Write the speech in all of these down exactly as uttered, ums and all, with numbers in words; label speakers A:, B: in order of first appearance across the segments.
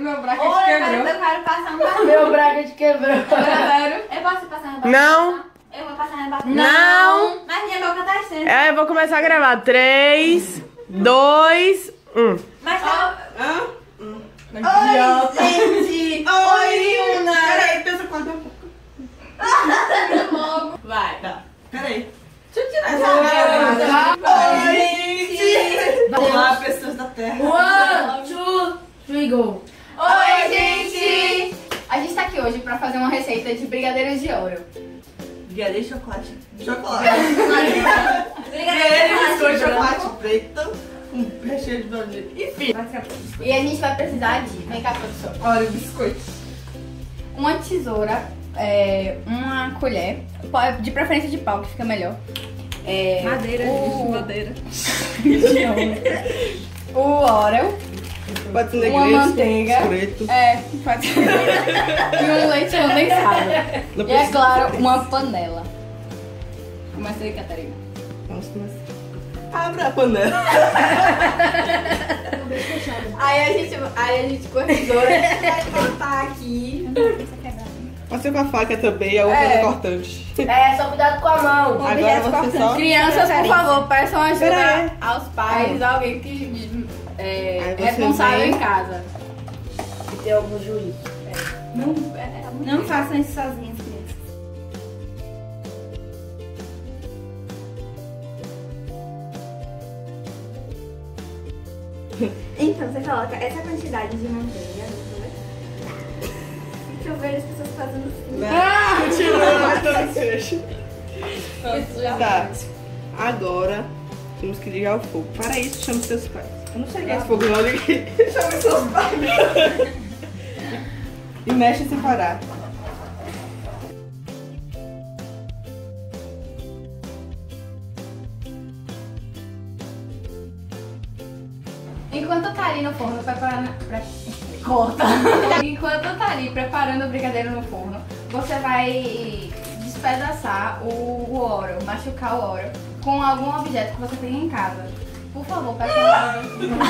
A: meu bracket oh, quebrou.
B: Eu quero passar um batom.
C: Meu bracket quebrou.
B: Eu quero. Eu posso passar no batom?
D: Não.
B: Eu vou passar no batom.
D: Não.
B: Mas minha boca tá estranha.
D: É, eu vou começar a gravar. três, dois, um.
B: Mas tá...
A: Hã?
B: Oi, gente.
A: Oi, Una. Peraí, pensa quanto é pouco.
B: Vai.
A: Tá. Peraí.
B: Deixa eu tirar essa
A: merda. Oi, gente. Olá, pessoas da Terra.
C: One, two, three, go.
B: Oi, gente. A gente tá aqui hoje pra fazer uma receita de brigadeiros de ouro.
A: Brigadeiro de chocolate. Chocolate.
B: Brigadeiro
A: de chocolate. Chocolate preto com recheio de baunilha. Enfim.
B: E a gente vai precisar de... Vem cá, professor.
A: Olha o biscoito.
B: Uma tesoura, é, uma colher, de preferência de pau, que fica melhor. É,
A: madeira,
B: o...
A: gente, madeira.
B: O Oreo.
A: Pode ser
B: uma
A: negreiro,
B: manteiga.
A: preto.
B: É, pode ser. E um leite condensado. E é claro, uma panela. Começa aí, Catarina.
A: Vamos começar. Abra a panela.
B: Aí a gente, aí a gente com a tesoura vai cortar aqui.
A: Pode ser com a faca também, a outra
B: É.
A: é cortante.
C: É, só cuidado com a mão.
A: Agora você só...
B: Crianças, por favor, peçam
A: Pera
B: ajuda
A: aí.
B: aos pais, alguém que é
A: Aí você
B: responsável
A: vem.
B: em casa.
C: Que tem algum juízo.
B: Não, é, não façam isso sozinhas, crianças. Então, você coloca essa quantidade de manteiga. Deixa eu ver as pessoas fazendo assim.
A: Ah, continua. Tá. Agora temos que ligar o fogo. Para isso, chame seus pais. Eu não sei ligar esse fogo não, liguei. Chame seus pais. E mexe sem parar.
B: Enquanto tá ali no forno preparando... Pre... Corta! Enquanto tá ali preparando o brigadeiro no forno, você vai despedaçar o, o Oreo, machucar o Oreo com algum objeto que você tem em casa. Por favor, peça uma...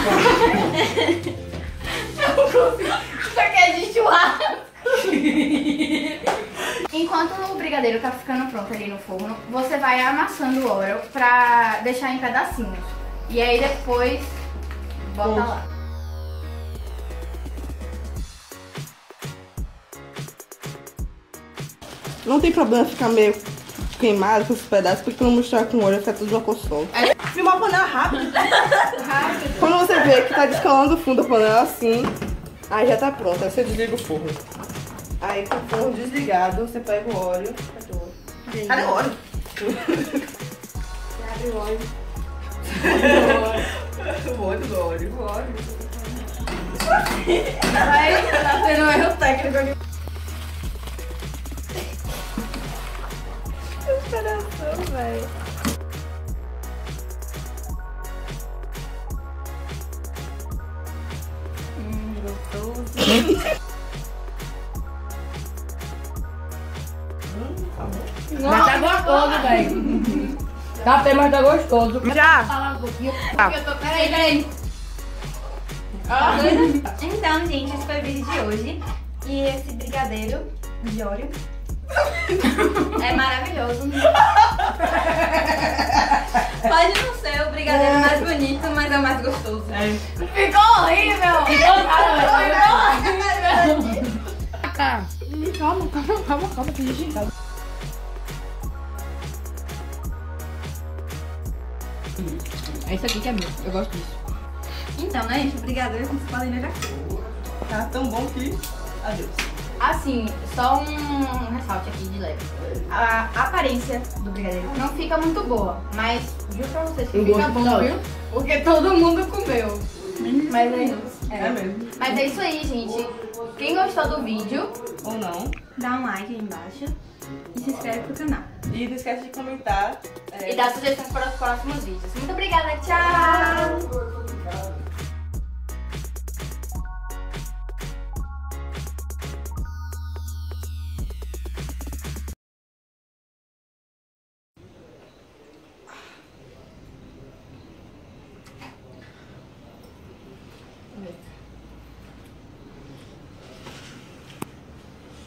B: Isso aqui é de churrasco! Enquanto o brigadeiro tá ficando pronto ali no forno, você vai amassando o Oreo pra deixar em pedacinhos. E aí depois... Bota
A: Bom.
B: lá.
A: Não tem problema ficar meio queimado com esses pedaços, porque quando misturar com o olho fica tudo uma cor só.
B: É.
A: Filmar a panela rápido.
B: Rápido.
A: Quando você vê que tá descolando o fundo da panela assim, aí já tá pronto. Aí você desliga o forno. Aí com o forno desligado, você pega o óleo. Cadê o óleo?
B: Você abre o óleo.
A: O óleo do óleo.
B: O óleo. Vai, tá tendo um erro técnico aqui. Coração, velho. Hum, gostoso.
C: Mas tá gostoso, velho. Tá bem, mas tá gostoso.
D: Já.
C: Falar um pouquinho.
B: Porque eu tô... Peraí, peraí. Ó. Então, gente, esse foi o vídeo de hoje. E esse brigadeiro de Oreo é maravilhoso. Pode não ser o brigadeiro mais bonito, mas é o mais gostoso.
A: É.
B: Ficou horrível! Ficou horrível!
C: Tá. Calma, calma, calma, calma, que a gente... É isso aqui que é meu, eu gosto disso.
B: Então, né, gente? O brigadeiro, como vocês podem ver aqui.
A: Tá tão bom que... Adeus.
B: Assim, só um ressalto aqui de leve. A aparência do brigadeiro não fica muito boa, mas juro pra vocês que
C: O
B: fica
C: gosto
B: bom,
C: tá
B: viu? Porque todo mundo comeu. Mas é,
A: É mesmo.
B: mas é isso aí, gente. Quem gostou do vídeo,
A: Ou não.
B: dá um like aí embaixo e se inscreve pro canal.
A: E não esquece de comentar. é,
B: E dá sugestões para os próximos vídeos. Muito obrigada, tchau!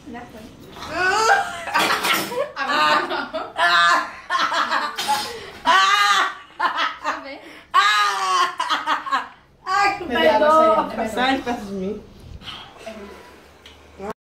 B: Já foi. Deixa eu ver.
C: Ai, que
A: Sai de perto de mim.